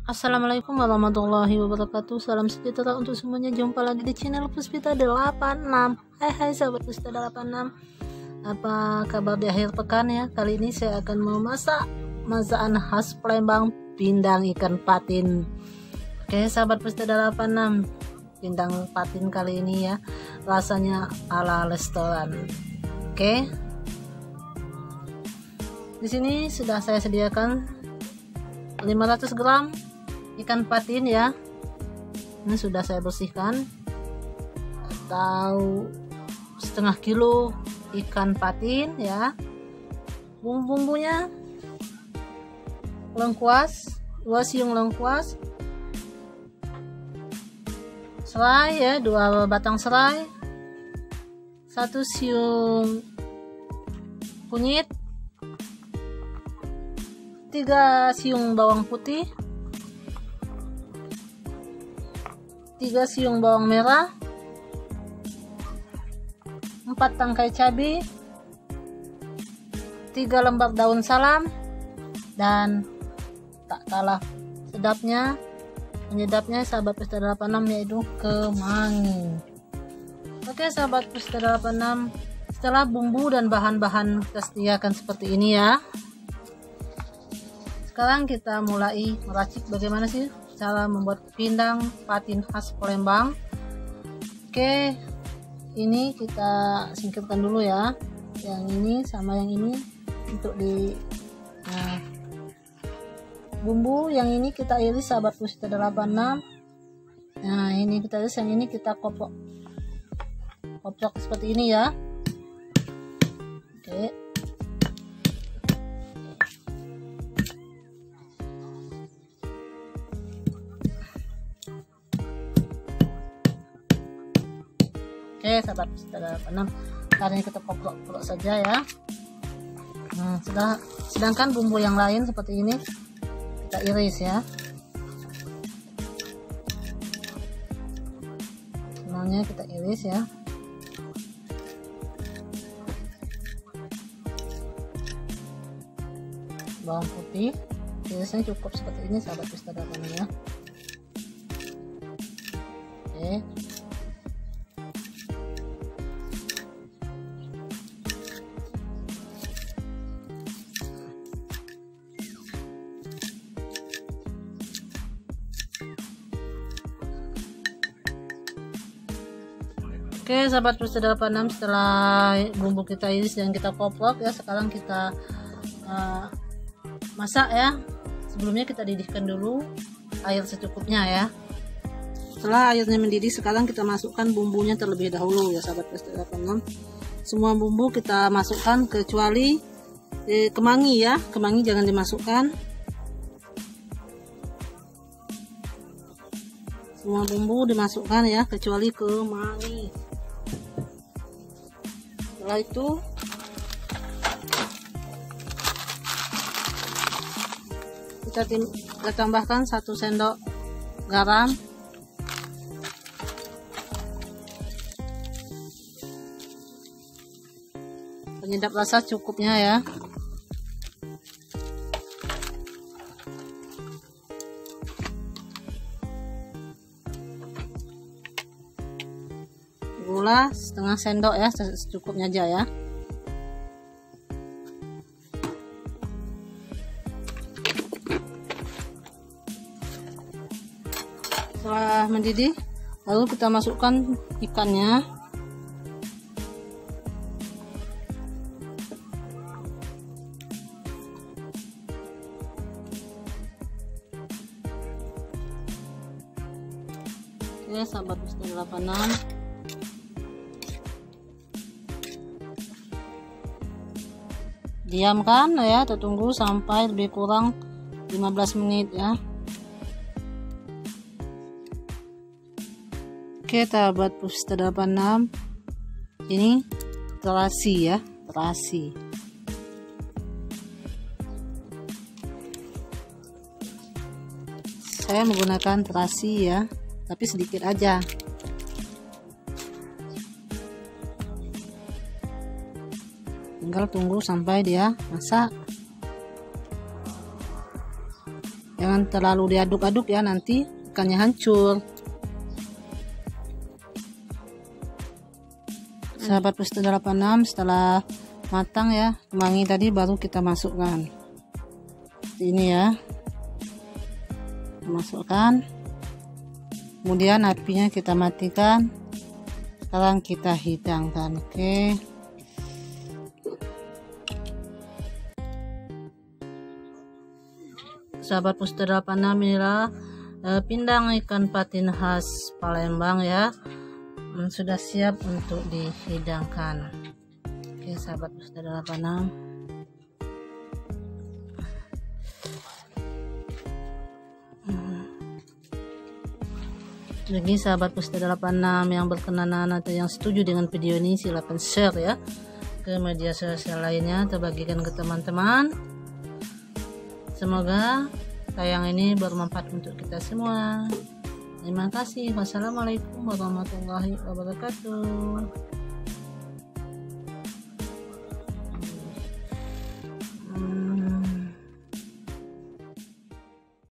Assalamualaikum warahmatullahi wabarakatuh. Salam sejahtera untuk semuanya. Jumpa lagi di channel Puspita 86. Hai sahabat Puspita 86. Apa kabar di akhir pekan ya? Kali ini saya akan memasak masakan khas Palembang, pindang ikan patin. Oke sahabat Puspita 86, pindang patin kali ini ya, rasanya ala restoran. Oke, di sini sudah saya sediakan 500 gram ikan patin ya. Ini sudah saya bersihkan, atau setengah kilo ikan patin ya. Bumbu-bumbunya lengkuas, 2 siung lengkuas, serai ya, 2 batang serai, 1 siung kunyit, 3 siung bawang putih, 3 siung bawang merah, 4 tangkai cabai, 3 lembar daun salam, dan tak kalah sedapnya, penyedapnya sahabat Puspita 86, yaitu kemangi. Oke sahabat Puspita 86, setelah bumbu dan bahan-bahan kita sediakan seperti ini ya, sekarang kita mulai meracik bagaimana sih cara membuat pindang patin khas Palembang. Oke, ini kita singkirkan dulu ya, yang ini sama yang ini untuk di bumbu yang ini kita iris sahabat Puspita 86. Nah ini kita iris, yang ini kita koprok seperti ini ya. Oke, oke sahabat Puspita 86, caranya kita koprok saja ya. Nah, sedangkan bumbu yang lain seperti ini kita iris ya. Semuanya kita iris ya. Bawang putih irisnya cukup seperti ini sahabat Puspita 86 ya. Oke, oke sahabat Puspita 86, setelah bumbu kita iris dan kita koprok ya, sekarang kita masak ya. Sebelumnya kita didihkan dulu air secukupnya ya. Setelah airnya mendidih, sekarang kita masukkan bumbunya terlebih dahulu ya sahabat Puspita 86. Semua bumbu kita masukkan kecuali kemangi ya, kemangi jangan dimasukkan. Semua bumbu dimasukkan ya kecuali kemangi. Setelah itu kita tambahkan 1 sendok garam, penyedap rasa cukupnya ya. Gula setengah sendok ya, secukupnya aja ya. Setelah mendidih, lalu kita masukkan ikannya. Oke sahabat Puspita 86, diamkan ya, kita tunggu sampai lebih kurang 15 menit ya. Oke sahabat Puspita 86, ini terasi ya, terasi. Saya menggunakan terasi ya, tapi sedikit aja. Tinggal tunggu sampai dia masak. Jangan jangan terlalu diaduk-aduk ya, nanti ikannya hancur. Sahabat Pusta 86, setelah matang ya kemangi tadi, baru kita masukkan seperti ini ya. Kita masukkan, kemudian apinya kita matikan. Sekarang kita hidangkan. Oke, sahabat Pusta 86, inilah pindang ikan patin khas Palembang ya, sudah siap untuk dihidangkan. Oke sahabat Pusta 86, bagi sahabat Pusta 86 yang berkenan atau yang setuju dengan video ini, silakan share ya ke media sosial lainnya atau bagikan ke teman-teman. Semoga tayang ini bermanfaat untuk kita semua. Terima kasih. Wassalamualaikum warahmatullahi wabarakatuh.